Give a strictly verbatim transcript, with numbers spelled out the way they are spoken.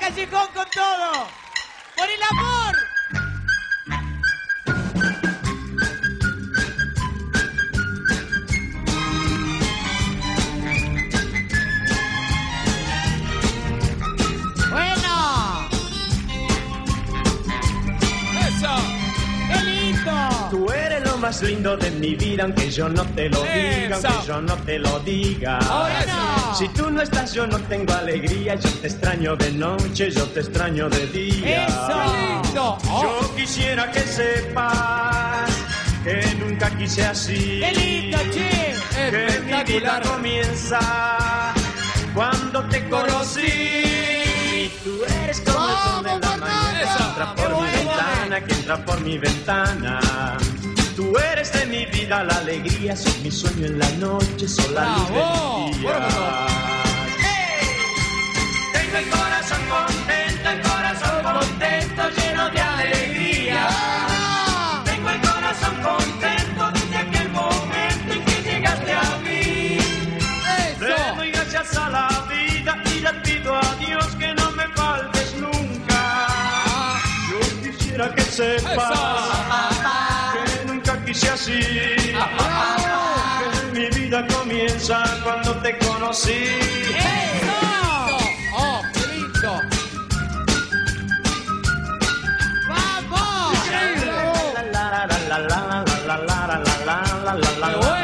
Callejón con todo. ¡Por el amor! Bueno. Eso. ¡Qué lindo! Tú eres lo más lindo de mi vida, aunque yo no te lo diga, Eso. aunque yo no te lo diga. Ahora sí. Si tú no estás, yo no tengo alegría. Yo te extraño de noche, yo te extraño de día. ¡Eso! ¡Qué lindo! Oh. Yo quisiera que sepas que nunca quise así. ¡Qué lindo, che! Que mi vida Espectacular. comienza cuando te conocí. Tú eres como el sol de la ¡Vamos, mañana que Eso. entra ¡Qué por mi bueno! ventana, que entra por mi ventana. Tú eres de mi vida la alegría, sos mi sueño en la noche, sos la luz ¡Bravo! de mi día. Bueno, Tengo el corazón contento, el corazón contento, lleno de alegría. Tengo el corazón contento desde aquel momento en que llegaste a mí. Le Eso. doy gracias a la vida y le pido a Dios que no me faltes nunca. Yo quisiera que sepas que nunca quise así. Que mi vida comienza cuando te conocí. ¡Eso! Oh, qué lindo. ¡Vamos! La la la la la la la la la la la la la.